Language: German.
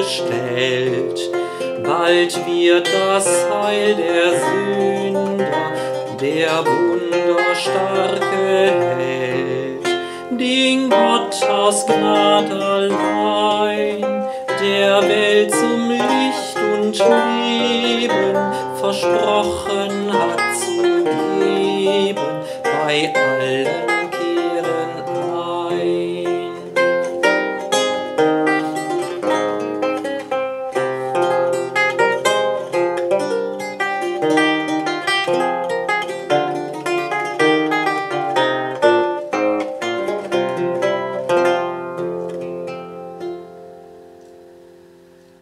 bestellt. Bald wird das Heil der Sünder, der wunderstarke Held, den Gott aus Gnad allein, der Welt zum Licht und Leben versprochen hat zu geben, bei allen